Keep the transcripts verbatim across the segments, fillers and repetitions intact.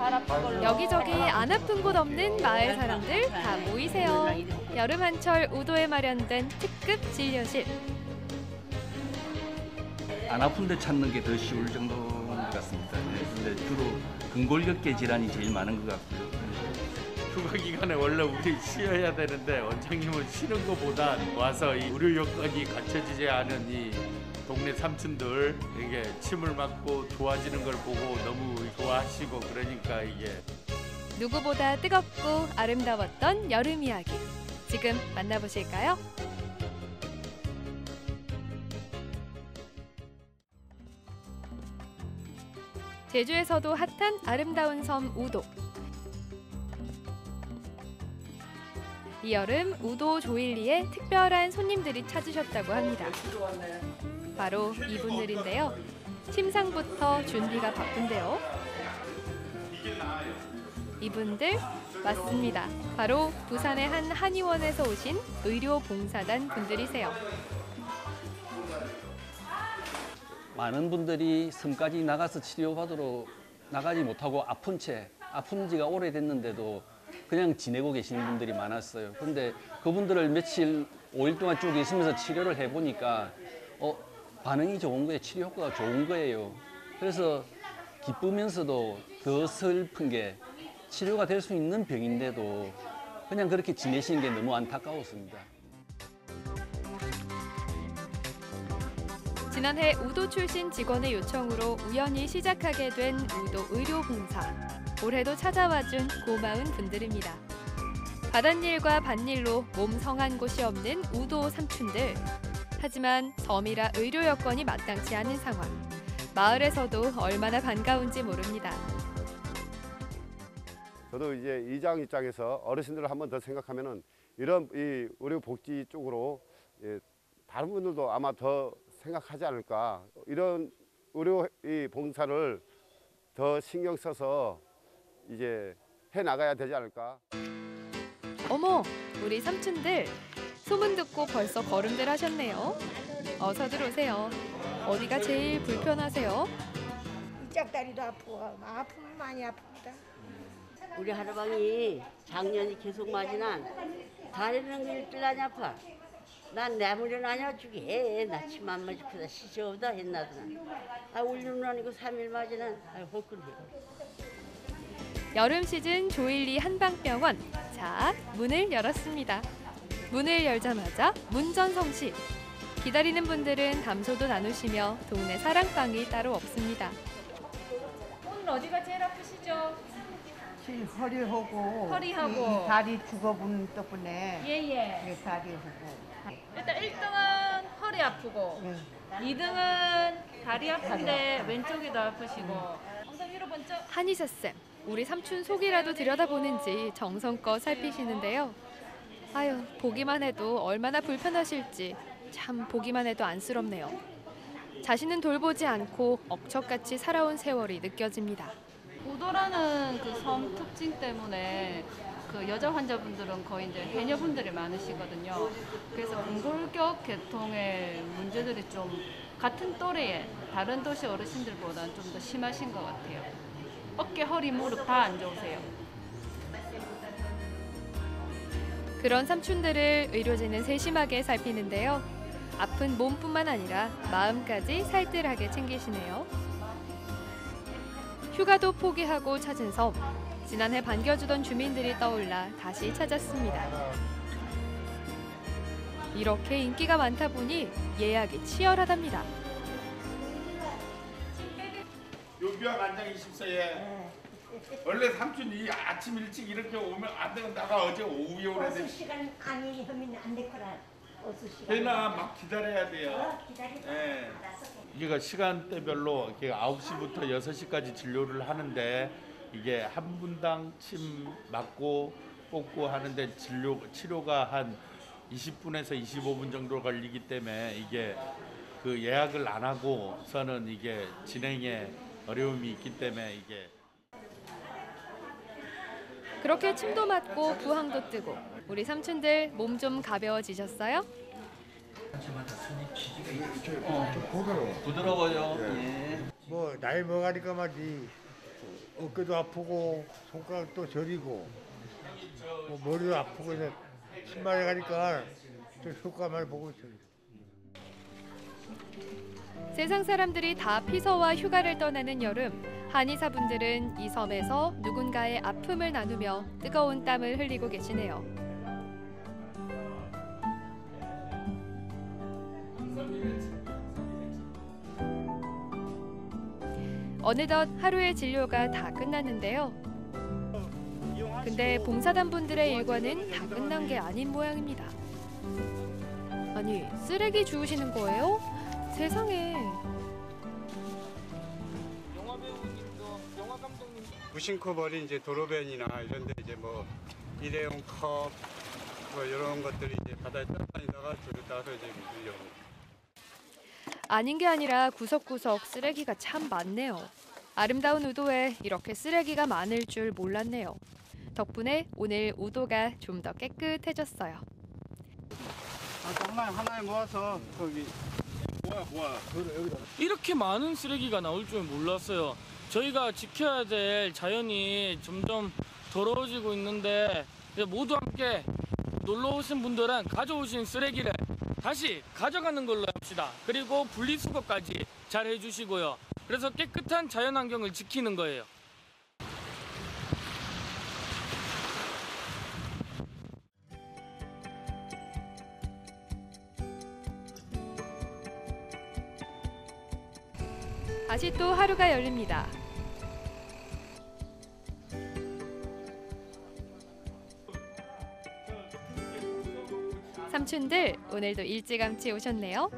여기저기 안 아픈 곳 없는 마을 사람들 다 모이세요. 여름 한철 우도에 마련된 특급 진료실. 안 아픈 데 찾는 게 더 쉬울 정도인 것 같습니다. 네, 근데 주로 근골격계 질환이 제일 많은 것 같고요. 휴가 기간에 원래 우리 쉬어야 되는데 원장님은 쉬는 것보다 와서 이 의료 여건이 갖춰지지 않은 이 동네 삼촌들 이게 침을 맞고 좋아지는 걸 보고 너무 좋아하시고 그러니까 이게 누구보다 뜨겁고 아름다웠던 여름 이야기. 지금 만나보실까요? 제주에서도 핫한 아름다운 섬 우도. 이 여름 우도 조일리에 특별한 손님들이 찾으셨다고 합니다. 바로 이분들인데요. 심상부터 준비가 바쁜데요. 이분들 맞습니다. 바로 부산의 한 한의원에서 오신 의료봉사단 분들이세요. 많은 분들이 섬까지 나가서 치료받으러 나가지 못하고 아픈 채, 아픈 지가 오래됐는데도 그냥 지내고 계시는 분들이 많았어요. 근데 그분들을 며칠, 오 일 동안 쭉 있으면서 치료를 해보니까 어, 반응이 좋은 거예요. 치료 효과가 좋은 거예요. 그래서 기쁘면서도 더 슬픈 게 치료가 될 수 있는 병인데도 그냥 그렇게 지내시는 게 너무 안타까웠습니다. 지난해 우도 출신 직원의 요청으로 우연히 시작하게 된 우도 의료봉사. 올해도 찾아와준 고마운 분들입니다. 바닷일과 밭일로 몸 성한 곳이 없는 우도 삼촌들. 하지만 섬이라 의료 여건이 마땅치 않은 상황. 마을에서도 얼마나 반가운지 모릅니다. 저도 이제 이장 입장에서 어르신들을 한 번 더 생각하면은 이런 이 의료복지 쪽으로 예, 다른 분들도 아마 더 생각하지 않을까. 이런 의료 이 봉사를 더 신경 써서 이제 해 나가야 되지 않을까. 어머, 우리 삼촌들 소문 듣고 벌써 걸음들 하셨네요. 어서 들어오세요. 어디가 제일 불편하세요? 이쪽 다리도 아프고 아프면 많이 아픕니다. 우리 할아버지 작년이 계속 맞이난 다리는 일주일 아파. 난 내물은 아니야 주게. 나 침 안 맞고다 시셔오다 했나더나. 아 울림은 아니고 삼 일 맞이난 아 헐끈해. 여름 시즌 조일리 한방병원. 자, 문을 열었습니다. 문을 열자마자 문전성시. 기다리는 분들은 담소도 나누시며 동네 사랑방이 따로 없습니다. 오늘 어디가 제일 아프시죠? 지금 허리하고 허리하고. 이, 이 다리 죽어본 때문에 예예. 이 다리하고. 일단 일 등은 허리 아프고 네. 이 등은 다리 아픈데 왼쪽이 더 아프시고 엉덩이 위로 번쩍. 한의사쌤, 우리 삼촌 속이라도 들여다보는지 정성껏 살피시는데요. 아유, 보기만 해도 얼마나 불편하실지 참 보기만 해도 안쓰럽네요. 자신은 돌보지 않고 억척같이 살아온 세월이 느껴집니다. 우도라는 그 섬 특징 때문에 그 여자 환자분들은 거의 이제 해녀분들이 많으시거든요. 그래서 근골격 계통의 문제들이 좀 같은 또래의 다른 도시 어르신들보다는 좀 더 심하신 것 같아요. 어깨, 허리, 무릎 다 안 좋으세요. 그런 삼촌들을 의료진은 세심하게 살피는데요. 아픈 몸뿐만 아니라 마음까지 살뜰하게 챙기시네요. 휴가도 포기하고 찾은 섬. 지난해 반겨주던 주민들이 떠올라 다시 찾았습니다. 이렇게 인기가 많다 보니 예약이 치열하답니다. 요비와 만장 이십 세에 원래 삼촌이 아침 일찍 이렇게 오면 안 되는 나가 어제 오후에 오는데 버스 시간 아니 하면 안 됐거라. 버스 시간. 배나 막 기다려야 돼요. 예. 이게 시간대별로 아홉 시부터 여섯 시까지 진료를 하는데 이게 한 분당 침 맞고 뽑고 하는데 진료 치료가 한 이십 분에서 이십오 분 정도 걸리기 때문에 이게 그 예약을 안 하고서는 이게 진행에 어려움이 있기 때문에 이게 그렇게 침도 맞고 부항도 뜨고 우리 삼촌들 몸 좀 가벼워지셨어요? 어, 좀 부드러워. 부드러워요. 예. 예. 뭐 나이 먹으니까 막이 어깨도 아프고 손가락도 저리고 뭐 머리도 아프고 이제 신발에 가니까 좀 효과만 보고 있어요. 세상 사람들이 다 피서와 휴가를 떠나는 여름, 한의사분들은 이 섬에서 누군가의 아픔을 나누며 뜨거운 땀을 흘리고 계시네요. 어느덧 하루의 진료가 다 끝났는데요. 근데 봉사단분들의 일과는 다 끝난 게 아닌 모양입니다. 아니, 쓰레기 주우시는 거예요? 세상에. 무심코 버린 이제 도로변이나 이런 데 이제 뭐 일회용 컵, 뭐 이런 것들이 이제 바다에 떠다니다가 저기 따서 이제 물려옵니다. 아닌 게 아니라 구석구석 쓰레기가 참 많네요. 아름다운 우도에 이렇게 쓰레기가 많을 줄 몰랐네요. 덕분에 오늘 우도가 좀 더 깨끗해졌어요. 하나에 하나에 모아서 거기 모아 모아. 이렇게 많은 쓰레기가 나올 줄 몰랐어요. 저희가 지켜야 될 자연이 점점 더러워지고 있는데 모두 함께 놀러 오신 분들은 가져오신 쓰레기를 다시 가져가는 걸로 합시다. 그리고 분리수거까지 잘 해주시고요. 그래서 깨끗한 자연환경을 지키는 거예요. 다시 또 하루가 열립니다. 삼촌들, 오늘도 일찌감치 오셨네요.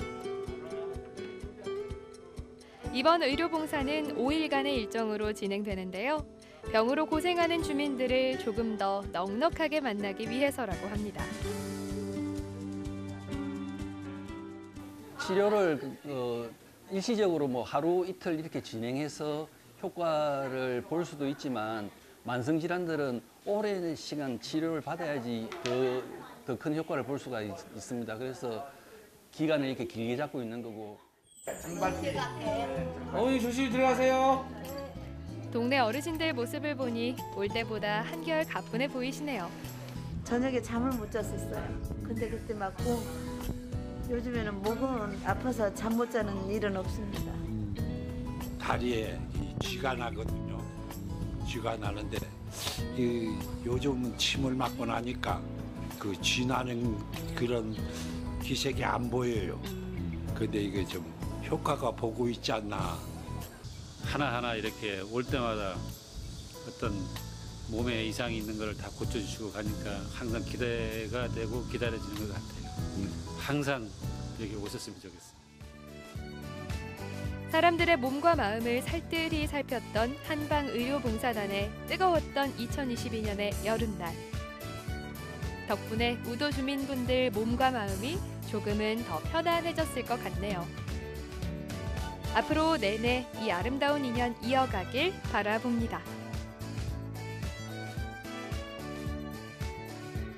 이번 의료봉사는 오 일간의 일정으로 진행되는데요. 병으로 고생하는 주민들을 조금 더 넉넉하게 만나기 위해서라고 합니다. 치료를 어, 일시적으로 뭐 하루 이틀 이렇게 진행해서 효과를 볼 수도 있지만 만성 질환들은 오랜 시간 치료를 받아야지 더 더 큰 효과를 볼 수가 있, 있습니다. 그래서 기간을 이렇게 길게 잡고 있는 거고. 어머니 조심히 들어가세요. 동네 어르신들 모습을 보니 올 때보다 한결 가뿐해 보이시네요. 저녁에 잠을 못 잤었어요. 근데 그때 맞고 요즘에는 목은 아파서 잠 못 자는 일은 없습니다. 다리에 이 쥐가 나거든요. 쥐가 나는데 이 요즘은 침을 맞고 나니까 그 쥐 나는 그런 기색이 안 보여요. 근데 이게 좀 효과가 보고 있지 않나. 하나하나 이렇게 올 때마다 어떤 몸에 이상이 있는 걸 다 고쳐주시고 가니까 항상 기대가 되고 기다려지는 것 같아요. 항상 여기 오셨으면 좋겠어요. 사람들의 몸과 마음을 살뜰히 살폈던 한방의료봉사단의 뜨거웠던 이천이십이 년의 여름날. 덕분에 우도 주민분들 몸과 마음이 조금은 더 편안해졌을 것 같네요. 앞으로 내내 이 아름다운 인연 이어가길 바라봅니다.